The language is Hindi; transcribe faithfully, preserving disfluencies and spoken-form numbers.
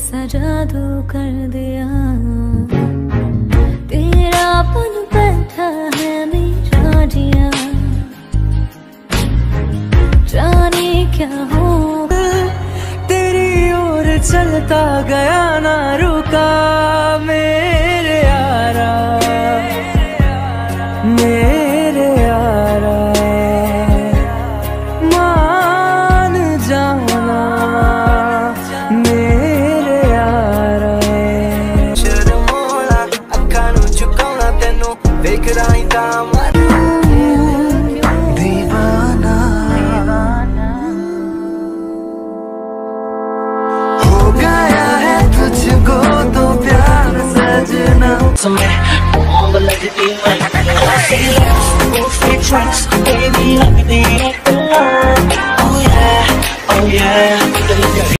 कैसा जादू कर दिया, तेरापन बैठा है मेरा जिया, जाने क्या होगा। तेरी ओर चलता गया ना रुका मेरे यारा, मेरे यारा मान जाना मेरे यारा। शर्मोला अखां नूं चुकाउणा तैनूं वेखदा ही तां दीवाना हो गया है तुझको तो प्यार सजना।